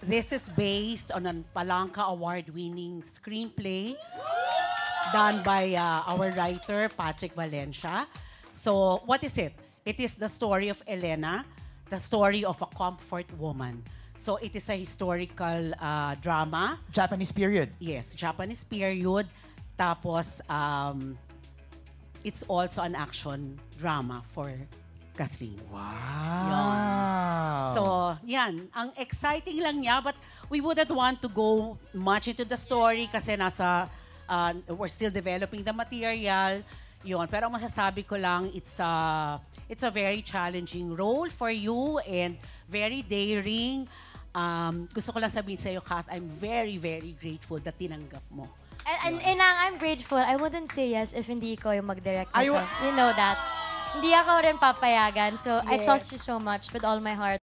This is based on a Palanca Award-winning screenplay done by our writer, Patrick Valencia. So, what is it? It is the story of Elena, the story of a comfort woman. So, it is a historical drama. Japanese period. Yes, Japanese period. Tapos, it's also an action drama for Catherine. Wow. So, yan. Ang exciting lang niya, but we wouldn't want to go much into the story kasi we're still developing the material. Yun. Pero ang masasabi ko lang, it's a very challenging role for you and very daring. Gusto ko lang sabihin sa'yo, Kath, I'm very, very grateful that tinanggap mo. And I'm grateful. I wouldn't say yes if hindi ikaw yung mag-direct. Ay, You know that. Hindi ako rin papayagan. So I Yes. trust you so much with all my heart.